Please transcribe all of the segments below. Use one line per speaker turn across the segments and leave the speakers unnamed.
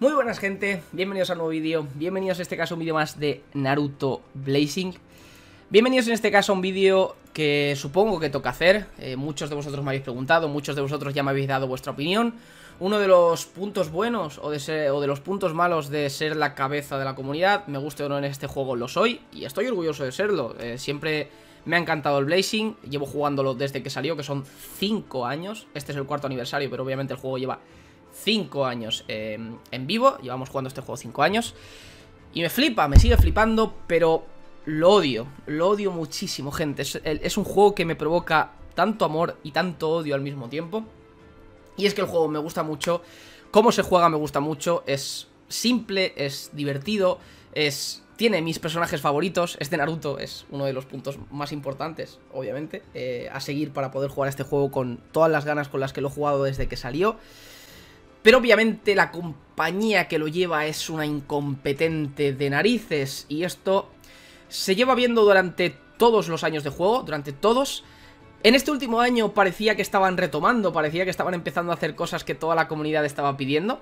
Muy buenas gente, bienvenidos a un nuevo vídeo, bienvenidos en este caso a un vídeo más de Naruto Blazing. Bienvenidos en este caso a un vídeo que supongo que toca hacer, muchos de vosotros me habéis preguntado, muchos de vosotros ya me habéis dado vuestra opinión. Uno de los puntos buenos o de los puntos malos de ser la cabeza de la comunidad, me guste o no en este juego lo soy y estoy orgulloso de serlo. Siempre me ha encantado el Blazing, llevo jugándolo desde que salió, que son 5 años, este es el cuarto aniversario, pero obviamente el juego lleva 5 años en vivo, llevamos jugando este juego 5 años y me flipa, me sigue flipando, pero lo odio muchísimo, gente. Es un juego que me provoca tanto amor y tanto odio al mismo tiempo. Y es que el juego me gusta mucho, cómo se juega me gusta mucho, es simple, es divertido, tiene mis personajes favoritos. Este Naruto es uno de los puntos más importantes, obviamente, a seguir para poder jugar este juego con todas las ganas con las que lo he jugado desde que salió. Pero obviamente la compañía que lo lleva es una incompetente de narices y esto se lleva viendo durante todos los años de juego, durante todos. En este último año parecía que estaban retomando, parecía que estaban empezando a hacer cosas que toda la comunidad estaba pidiendo.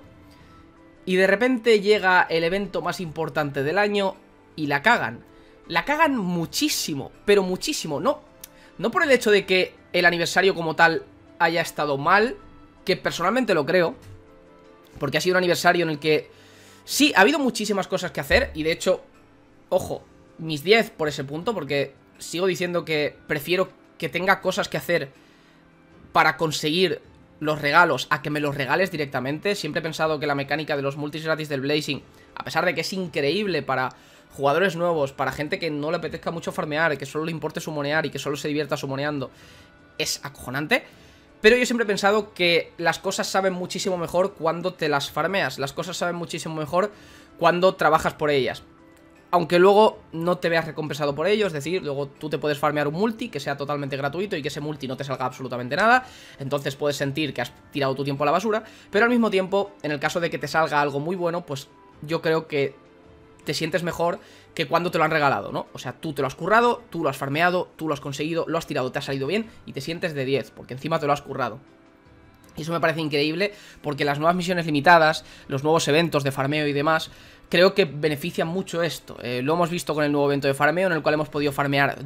Y de repente llega el evento más importante del año y la cagan. La cagan muchísimo, pero muchísimo. No por el hecho de que el aniversario como tal haya estado mal, que personalmente lo creo, porque ha sido un aniversario en el que sí, ha habido muchísimas cosas que hacer. Y de hecho, ojo, mis 10 por ese punto, porque sigo diciendo que prefiero que tenga cosas que hacer para conseguir los regalos a que me los regales directamente. Siempre he pensado que la mecánica de los multis gratis del Blazing, a pesar de que es increíble para jugadores nuevos, para gente que no le apetezca mucho farmear, que solo le importe sumonear y que solo se divierta sumoneando, es acojonante. Pero yo siempre he pensado que las cosas saben muchísimo mejor cuando te las farmeas. Las cosas saben muchísimo mejor cuando trabajas por ellas. Aunque luego no te veas recompensado por ello, es decir, luego tú te puedes farmear un multi que sea totalmente gratuito y que ese multi no te salga absolutamente nada. Entonces puedes sentir que has tirado tu tiempo a la basura, pero al mismo tiempo, en el caso de que te salga algo muy bueno, pues yo creo que te sientes mejor que cuando te lo han regalado, ¿no? O sea, tú te lo has currado, tú lo has farmeado, tú lo has conseguido, lo has tirado, te ha salido bien y te sientes de 10, porque encima te lo has currado. Y eso me parece increíble porque las nuevas misiones limitadas, los nuevos eventos de farmeo y demás, creo que benefician mucho esto. Lo hemos visto con el nuevo evento de farmeo en el cual hemos podido farmear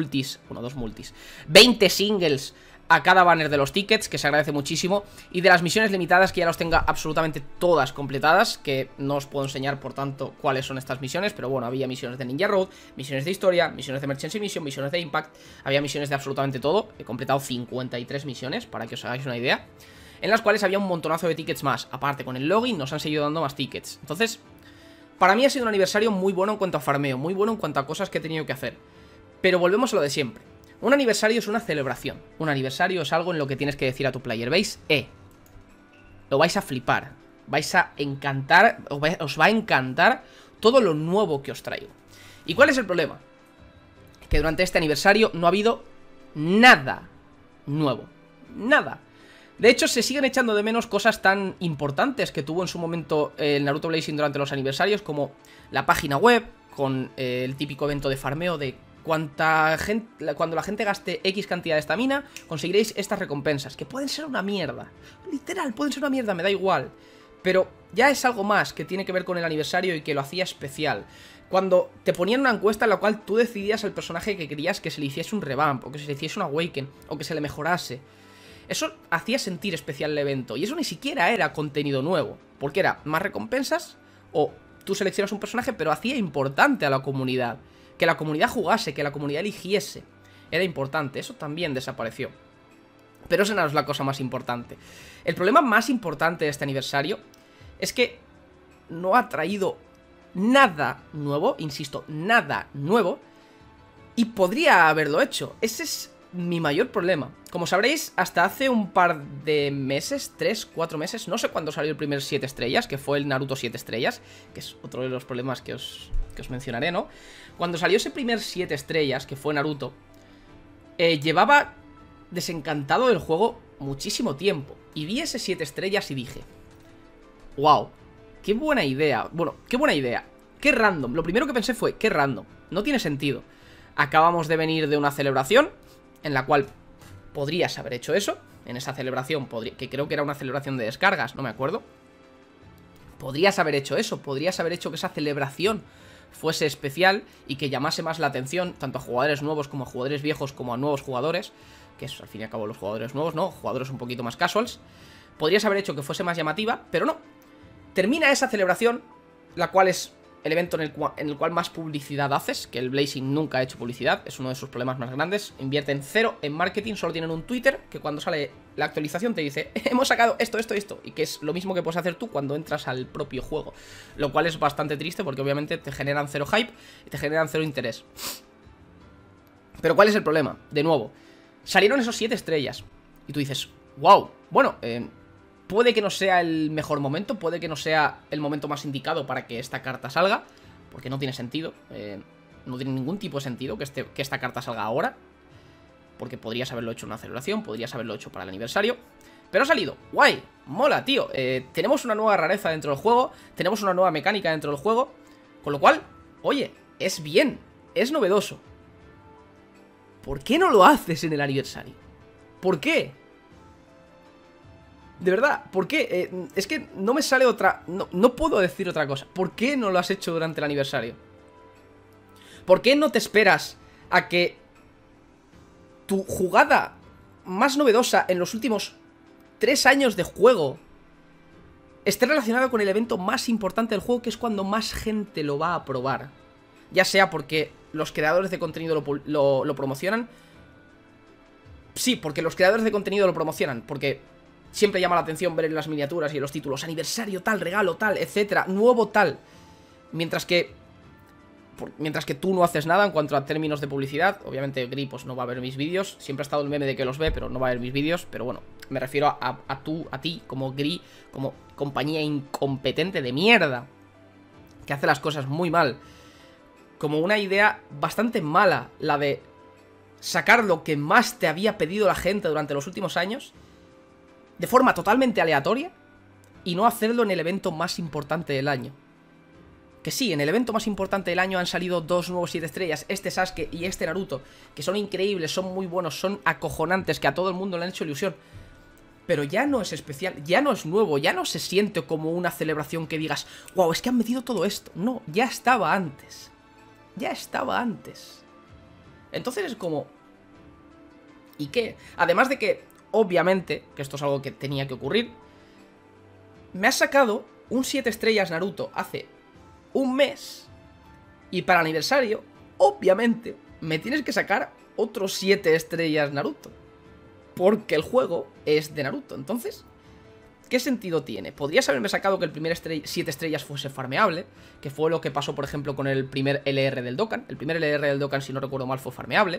20 singles a cada banner de los tickets, que se agradece muchísimo. Y de las misiones limitadas, que ya los tenga absolutamente todas completadas, que no os puedo enseñar por tanto cuáles son estas misiones, pero bueno, había misiones de Ninja Road, misiones de historia, misiones de Emergency Mission, misiones de Impact, había misiones de absolutamente todo. He completado 53 misiones, para que os hagáis una idea, en las cuales había un montonazo de tickets más. Aparte, con el login nos han seguido dando más tickets. Entonces, para mí ha sido un aniversario muy bueno en cuanto a farmeo, muy bueno en cuanto a cosas que he tenido que hacer. Pero volvemos a lo de siempre. Un aniversario es una celebración. Un aniversario es algo en lo que tienes que decir a tu player, ¿veis? Lo vais a flipar. Vais a encantar, os va a encantar todo lo nuevo que os traigo. ¿Y cuál es el problema? Que durante este aniversario no ha habido nada nuevo. Nada. De hecho, se siguen echando de menos cosas tan importantes que tuvo en su momento el Naruto Blazing durante los aniversarios, como la página web, con el típico evento de farmeo de cuando la gente gaste X cantidad de estamina, conseguiréis estas recompensas, que pueden ser una mierda. Literal, pueden ser una mierda, me da igual. Pero ya es algo más que tiene que ver con el aniversario y que lo hacía especial. Cuando te ponían una encuesta en la cual tú decidías al personaje que querías que se le hiciese un revamp, o que se le hiciese un awaken, o que se le mejorase. Eso hacía sentir especial el evento. Y eso ni siquiera era contenido nuevo, porque era más recompensas, o tú seleccionas un personaje, pero hacía importante a la comunidad. Que la comunidad jugase, que la comunidad eligiese. Era importante, eso también desapareció. Pero esa no es la cosa más importante. El problema más importante de este aniversario es que no ha traído nada nuevo, insisto, nada nuevo, y podría haberlo hecho. Ese es mi mayor problema. Como sabréis, hasta hace un par de meses, 3, 4 meses, no sé cuándo salió el primer 7 estrellas, que fue el Naruto 7 estrellas, que es otro de los problemas que os mencionaré, ¿no? Cuando salió ese primer 7 estrellas, que fue Naruto, llevaba desencantado del juego muchísimo tiempo. Y vi ese 7 estrellas y dije, wow, qué buena idea. Bueno, qué buena idea. Qué random. Lo primero que pensé fue, qué random. No tiene sentido. Acabamos de venir de una celebración en la cual podrías haber hecho eso. En esa celebración, que creo que era una celebración de descargas, no me acuerdo. Podrías haber hecho eso, podrías haber hecho que esa celebración fuese especial y que llamase más la atención tanto a jugadores nuevos como a jugadores viejos como a nuevos jugadores, que es al fin y al cabo los jugadores nuevos, ¿no? Jugadores un poquito más casuals. Podrías haber hecho que fuese más llamativa, pero no. Termina esa celebración, la cual es el evento en el cual más publicidad haces, que el Blazing nunca ha hecho publicidad, es uno de sus problemas más grandes. Invierten cero en marketing, solo tienen un Twitter que cuando sale la actualización te dice hemos sacado esto, y que es lo mismo que puedes hacer tú cuando entras al propio juego, lo cual es bastante triste porque obviamente te generan cero hype y te generan cero interés. Pero ¿cuál es el problema? De nuevo, salieron esos 7 estrellas y tú dices, wow, bueno, puede que no sea el mejor momento, puede que no sea el momento más indicado para que esta carta salga, porque no tiene sentido, no tiene ningún tipo de sentido que esta carta salga ahora, porque podrías haberlo hecho en una celebración, podrías haberlo hecho para el aniversario, pero ha salido, guay, mola, tío, tenemos una nueva rareza dentro del juego, tenemos una nueva mecánica dentro del juego, con lo cual, oye, es bien, es novedoso. ¿Por qué no lo haces en el aniversario? ¿Por qué? De verdad, ¿por qué? Es que no me sale otra... No puedo decir otra cosa. ¿Por qué no lo has hecho durante el aniversario? ¿Por qué no te esperas a que tu jugada más novedosa en los últimos 3 años de juego esté relacionada con el evento más importante del juego, que es cuando más gente lo va a probar? Ya sea porque los creadores de contenido lo promocionan. Sí, porque los creadores de contenido lo promocionan, porque siempre llama la atención ver en las miniaturas y en los títulos aniversario tal, regalo tal, etcétera, nuevo tal. Mientras que tú no haces nada en cuanto a términos de publicidad. Obviamente Gri pues no va a ver mis vídeos. Siempre ha estado el meme de que los ve, pero no va a ver mis vídeos. Pero bueno, me refiero a ti como Gri, como compañía incompetente de mierda, que hace las cosas muy mal. Como una idea bastante mala, la de sacar lo que más te había pedido la gente durante los últimos años de forma totalmente aleatoria y no hacerlo en el evento más importante del año. Que sí, en el evento más importante del año han salido 2 nuevos 7 estrellas, este Sasuke y este Naruto, que son increíbles, son muy buenos, son acojonantes, que a todo el mundo le han hecho ilusión. Pero ya no es especial, ya no es nuevo, ya no se siente como una celebración que digas, wow, es que han metido todo esto. No, ya estaba antes. Ya estaba antes. Entonces es como... ¿y qué? Además de que obviamente, que esto es algo que tenía que ocurrir, me has sacado un 7 estrellas Naruto hace un mes y para aniversario, obviamente, me tienes que sacar otros 7 estrellas Naruto, porque el juego es de Naruto. Entonces, ¿qué sentido tiene? Podrías haberme sacado que el primer 7 estrellas fuese farmeable, que fue lo que pasó, por ejemplo, con el primer LR del Dokkan. El primer LR del Dokkan, si no recuerdo mal, fue farmeable,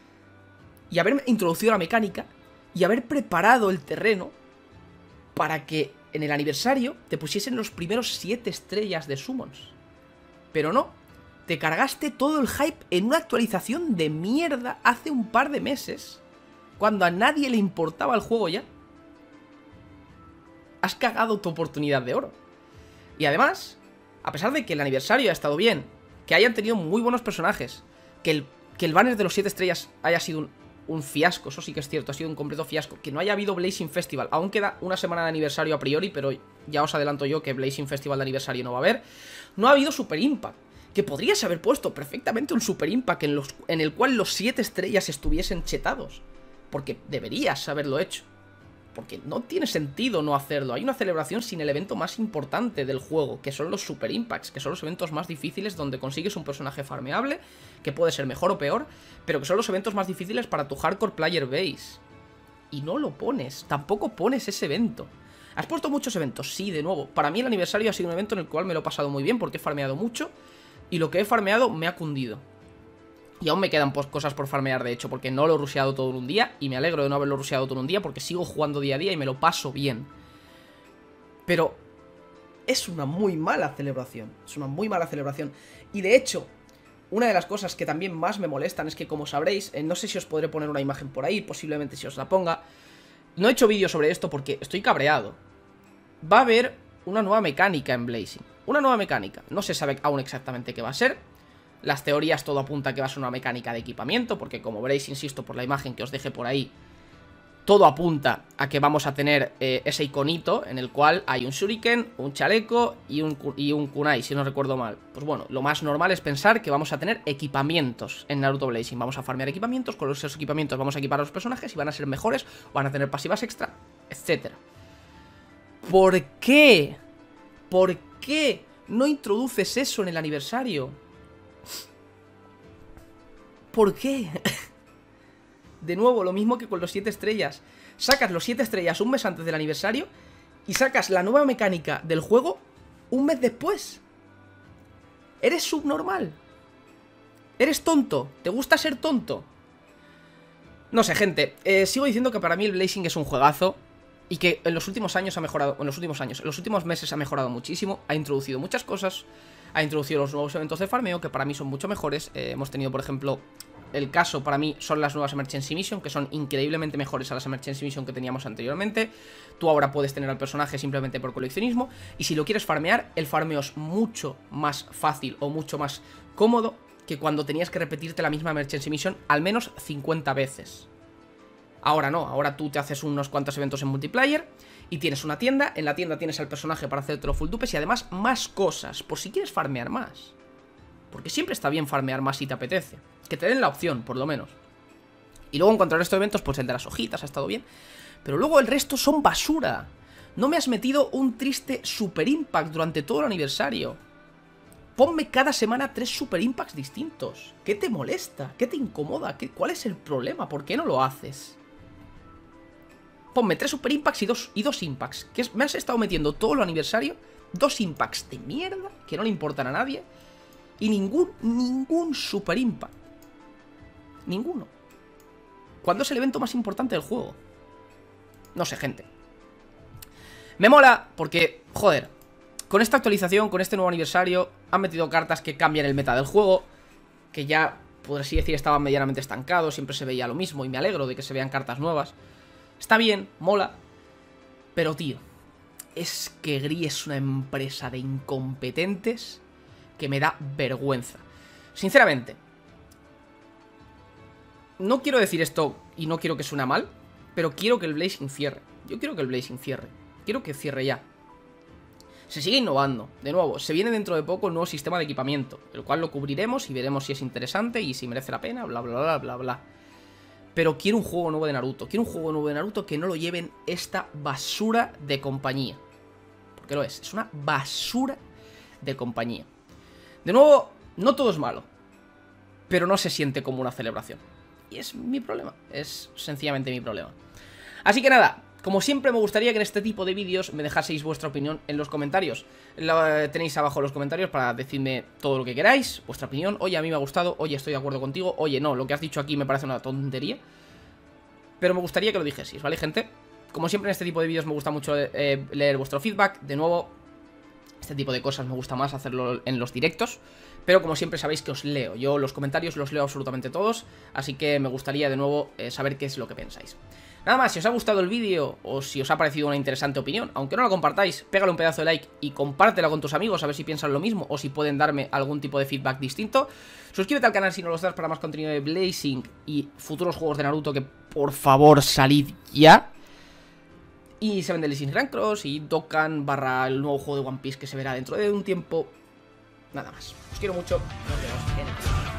y haberme introducido la mecánica y haber preparado el terreno para que en el aniversario te pusiesen los primeros 7 estrellas de summons. Pero no, te cargaste todo el hype en una actualización de mierda hace un par de meses, cuando a nadie le importaba el juego ya. Has cagado tu oportunidad de oro. Y además, a pesar de que el aniversario ha estado bien, que hayan tenido muy buenos personajes, que el banner de los 7 estrellas haya sido un fiasco, eso sí que es cierto, ha sido un completo fiasco. Que no haya habido Blazing Festival, aún queda una semana de aniversario a priori, pero ya os adelanto yo que Blazing Festival de aniversario no va a haber. No ha habido Super Impact, que podrías haber puesto perfectamente un Super Impact en el cual los 7 estrellas estuviesen chetados, porque deberías haberlo hecho, porque no tiene sentido no hacerlo. Hay una celebración sin el evento más importante del juego, que son los Super Impacts, que son los eventos más difíciles donde consigues un personaje farmeable, que puede ser mejor o peor, pero que son los eventos más difíciles para tu hardcore player base. Y no lo pones, tampoco pones ese evento. Has puesto muchos eventos, sí, de nuevo. Para mí el aniversario ha sido un evento en el cual me lo he pasado muy bien porque he farmeado mucho, y lo que he farmeado me ha cundido. Y aún me quedan cosas por farmear, de hecho, porque no lo he rusheado todo en un día. Y me alegro de no haberlo rusheado todo en un día, porque sigo jugando día a día y me lo paso bien. Pero es una muy mala celebración. Es una muy mala celebración. Y de hecho, una de las cosas que también más me molestan es que, como sabréis, no sé si os podré poner una imagen por ahí, posiblemente si os la ponga. No he hecho vídeo sobre esto porque estoy cabreado. Va a haber una nueva mecánica en Blazing. Una nueva mecánica. No se sabe aún exactamente qué va a ser. Las teorías todo apunta a que va a ser una mecánica de equipamiento, porque como veréis, insisto, por la imagen que os dejé por ahí, todo apunta a que vamos a tener ese iconito en el cual hay un shuriken, un chaleco y un kunai, si no recuerdo mal. Pues bueno, lo más normal es pensar que vamos a tener equipamientos en Naruto Blazing. Vamos a farmear equipamientos, con esos equipamientos vamos a equipar a los personajes y van a ser mejores, van a tener pasivas extra, etcétera. ¿Por qué? ¿Por qué no introduces eso en el aniversario? ¿Por qué? De nuevo, lo mismo que con los 7 estrellas. Sacas los 7 estrellas un mes antes del aniversario y sacas la nueva mecánica del juego un mes después. ¿Eres subnormal? ¿Eres tonto? ¿Te gusta ser tonto? No sé, gente. Sigo diciendo que para mí el Blazing es un juegazo y que en los últimos años ha mejorado. En los últimos meses ha mejorado muchísimo. Ha introducido muchas cosas. Ha introducido los nuevos eventos de farmeo que para mí son mucho mejores. Hemos tenido, por ejemplo, el caso para mí son las nuevas Emergency Mission, que son increíblemente mejores a las Emergency Mission que teníamos anteriormente. Tú ahora puedes tener al personaje simplemente por coleccionismo. Y si lo quieres farmear, el farmeo es mucho más fácil o mucho más cómodo que cuando tenías que repetirte la misma Emergency Mission al menos 50 veces. Ahora no, ahora tú te haces unos cuantos eventos en multiplayer y tienes una tienda. En la tienda tienes al personaje para hacerte los full dupes y además más cosas, por si quieres farmear más. Porque siempre está bien farmear más si te apetece. Que te den la opción, por lo menos. Y luego en cuanto al resto de eventos, pues el de las hojitas ha estado bien. Pero luego el resto son basura. No me has metido un triste Super Impact durante todo el aniversario. Ponme cada semana 3 Super Impacts distintos. ¿Qué te molesta? ¿Qué te incomoda? ¿Cuál es el problema? ¿Por qué no lo haces? Ponme 3 Super Impacts y dos Impacts. Me has estado metiendo todo el aniversario 2 Impacts de mierda que no le importan a nadie. Y ningún Super Impact. Ninguno. ¿Cuándo es el evento más importante del juego? No sé, gente. Me mola porque, joder, con esta actualización, con este nuevo aniversario, han metido cartas que cambian el meta del juego, que ya, por así decir, estaban medianamente estancados, siempre se veía lo mismo y me alegro de que se vean cartas nuevas. Está bien, mola, pero tío, es que Gris es una empresa de incompetentes que me da vergüenza. Sinceramente, no quiero decir esto y no quiero que suene mal, pero quiero que el Blazing cierre. Yo quiero que el Blazing cierre. Quiero que cierre ya. Se sigue innovando. De nuevo, se viene dentro de poco el nuevo sistema de equipamiento, el cual lo cubriremos y veremos si es interesante y si merece la pena, bla, bla, bla, bla, bla. Pero quiero un juego nuevo de Naruto. Quiero un juego nuevo de Naruto que no lo lleven esta basura de compañía. Porque lo es. Es una basura de compañía. De nuevo, no todo es malo, pero no se siente como una celebración. Y es mi problema, es sencillamente mi problema. Así que nada, como siempre me gustaría que en este tipo de vídeos me dejaseis vuestra opinión en los comentarios. Tenéis abajo los comentarios para decirme todo lo que queráis, vuestra opinión. Oye, a mí me ha gustado, oye, estoy de acuerdo contigo, oye, no, lo que has dicho aquí me parece una tontería. Pero me gustaría que lo dijeseis, ¿vale, gente? Como siempre en este tipo de vídeos me gusta mucho leer vuestro feedback. De nuevo, este tipo de cosas me gusta más hacerlo en los directos, pero como siempre sabéis que os leo. Yo los comentarios los leo absolutamente todos, así que me gustaría de nuevo saber qué es lo que pensáis. Nada más, si os ha gustado el vídeo o si os ha parecido una interesante opinión, aunque no la compartáis, pégale un pedazo de like y compártela con tus amigos a ver si piensan lo mismo o si pueden darme algún tipo de feedback distinto. Suscríbete al canal si no lo estás para más contenido de Blazing y futuros juegos de Naruto que por favor salid ya. Y se vende el Blazing Grand Cross y Dokkan / el nuevo juego de One Piece que se verá dentro de un tiempo. Nada más. Os quiero mucho. Nos vemos en el próximo.